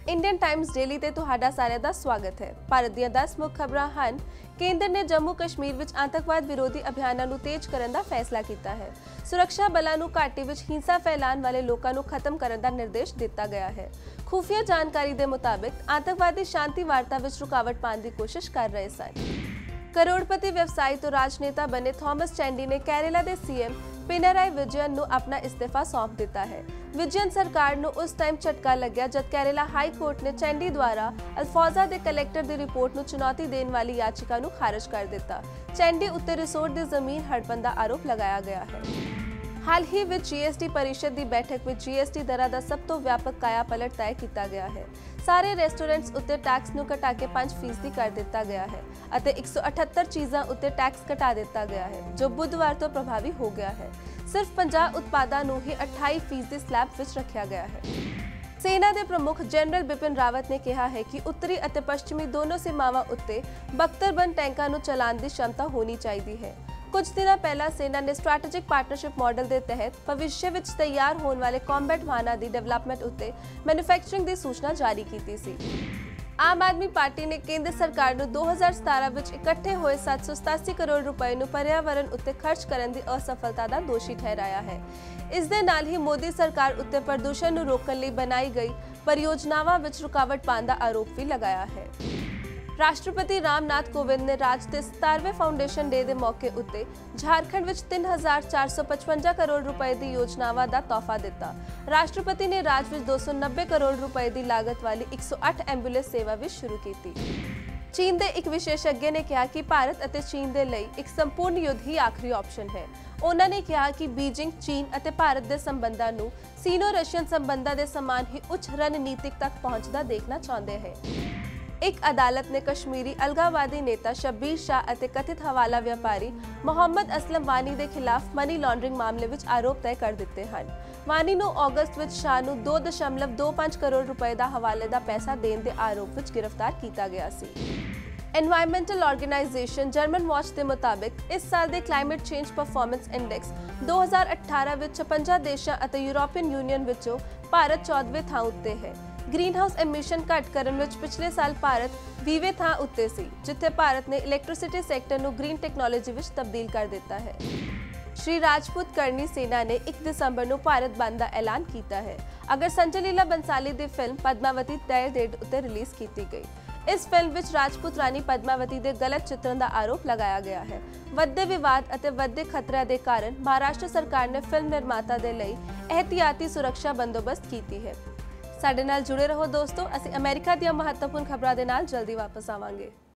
Indian times daily ते तुहाडा सारिਆਂ ਦਾ ਸਵਾਗਤ ਹੈ। ਭਾਰਤ ਦੀਆਂ 10 ਮੁੱਖ ਖਬਰਾਂ ਹਨ। ਕੇਂਦਰ ਨੇ ਜੰਮੂ ਕਸ਼ਮੀਰ ਵਿੱਚ ਆਤੰਕਵਾਦ ਵਿਰੋਧੀ ਅਭਿਆਨਾਂ ਨੂੰ ਤੇਜ਼ ਕਰਨ ਦਾ ਫੈਸਲਾ ਕੀਤਾ ਹੈ। ਸੁਰੱਖਿਆ ਬਲਾਂ ਨੂੰ ਘਾਟੀ ਵਿੱਚ ਹਿੰਸਾ ਫੈਲਾਉਣ ਵਾਲੇ ਲੋਕਾਂ ਨੂੰ ਖਤਮ ਕਰਨ ਦਾ ਨਿਰਦੇਸ਼ ਦਿੱਤਾ ਗਿਆ ਹੈ। ਖੁਫੀਆ ਜਾਣਕਾਰੀ ਦੇ ਮੁਤਾਬਿਕ ਆਤੰਕਵਾਦੀ ਸ਼ਾਂਤੀ ਵਾਰਤਾ ਵਿੱਚ ਰੁਕਾਵਟ ਪਾਉਣ ਦੀ ਕੋਸ਼ਿਸ਼ ਕਰ ਰਹੇ ਸਨ। करोड़पति व्यवसायी तो राजनेता बने थॉमस चैंडी ने केरला के सीएम पिनराई विजयन ਨੂੰ ਆਪਣਾ इस्तीफा सौंप ਦਿੱਤਾ ਹੈ। ਵਿਜयन सरकार ਨੂੰ ਉਸ ਟਾਈਮ ਝਟਕਾ ਲੱਗਿਆ ਜਦ ਕੇਰਲਾ ਹਾਈ ਕੋਰਟ ਨੇ ਚੈਂਡੀ ਦੁਆਰਾ ਅਲਫੌਜ਼ਾ ਦੇ ਕਲੈਕਟਰ ਦੀ ਰਿਪੋਰਟ ਨੂੰ ਚੁਣੌਤੀ ਦੇਣ ਵਾਲੀ ਯਾਚਿਕਾ ਨੂੰ ਖਾਰਜ ਕਰ ਦਿੱਤਾ। ਚੈਂਡੀ ਉੱਤੇ ਰਿਸੋਰਟ ਦੀ ਜ਼ਮੀਨ ਹੜਪਣ ਦਾ ਆਰੋਪ ਲਗਾਇਆ ਗਿਆ ਹੈ। हाल ही में जीएसटी परिषद की बैठक में जीएसटी दरां दा सब तो व्यापक काया पलट तय किया गया है। सारे रेस्टोरेंट्स उत्ते टैक्स नूं घटा के 5% कर दिता गया है अते 178 चीज़ां उत्ते टैक्स घटा दिता गया है जो बुधवार तो प्रभावी हो गया है। सिर्फ 50 उत्पादां नूं ही 28% स्लैब विच रखा गया है। सेना के प्रमुख जनरल बिपिन रावत ने कहा है कि उत्तरी और पश्चिमी दोनों सीमावां उत्ते बख्तरबंद टैंकां नूं चलाउण दी क्षमता होनी चाहिए है। कुछ दिन पहला सेना ने स्ट्रैटेजिक पार्टनरशिप मॉडल के तहत भविष्य में तैयार होने वाले कॉम्बैट वाहनों की डेवलपमेंट उत्ते मैन्युफैक्चरिंग की सूचना जारी की थी। आम आदमी पार्टी ने केंद्र सरकार को 2017 में इकट्ठे हुए 787 करोड़ रुपए नूं पर्यावरण उत्ते खर्च करने की असफलता का दोषी ठहराया है। इस दे नाल ही मोदी सरकार उत्ते प्रदूषण नूं रोकण लई बनाई गई परियोजनावां विच रुकावट पाउण दा आरोप भी लगाया है। राष्ट्रपति रामनाथ कोविंद ने राज के 17वें फाउंडेशन डे के मौके उत्ते झारखंड में 3455 करोड़ रुपए की योजनावां का तोहफा दिता। राष्ट्रपति ने राज में 290 करोड़ रुपए की लागत वाली 108 एंबूलेंस सेवा भी शुरू की। चीन के एक विशेषज्ञ ने कहा कि भारत और चीन के लिए एक संपूर्ण युद्ध ही आखिरी ऑप्शन है। उन्होंने कहा कि बीजिंग चीन और भारत के संबंधों को सीनो रशियन संबंधों के समान ही उच्च रणनीतिक तक पहुंचता देखना चाहते हैं। एक अदालत ने कश्मीरी अलगाववादी नेता शब्बीर शाह और कथित हवाला व्यापारी मोहम्मद असलम वानी के खिलाफ मनी लॉन्ड्रिंग मामले में आरोप तय कर दिते हैं। वानी को अगस्त में शाह को 2.25 करोड़ रुपए का हवाले का पैसा देने के आरोप में गिरफ्तार किया गया सी। एनवायरमेंटल ऑर्गेनाइजेशन जर्मन वॉच के मुताबिक इस साल के क्लाइमेट चेंज परफॉर्मेंस इंडेक्स 2018 में 56 देशों और यूरोपीयन यूनियन विचों भारत 14वें थां उत्ते है। ग्रीन हाउस एमिशन घट करन विच पिछले साल भारत 20वें थां उत्ते सी जिथे भारत ने इलैक्ट्रिसिटी सैक्टर नूं ग्रीन टैक्नोलॉजी विच तब्दील कर दिता है। श्री राजपूत करनी सेना ने 1 दिसंबर को भारत बंद का ऐलान किया है। अगर संजय लीला बंसाली की फिल्म पद्मावती तय डेट उत्ते रिलीज की गई। इस फिल्म विच राजपूत रानी पद्मावती के गलत चित्रण का आरोप लगाया गया है। वधदे विवाद और वधदे खतरे के कारण महाराष्ट्र सरकार ने फिल्म निर्माता के लिए एहतियाती सुरक्षा बंदोबस्त की है। साडे नाल जुड़े रहो दोस्तों, असीं अमेरिका दी महत्वपूर्ण खबरां दे नाल जल्दी वापस आवांगे।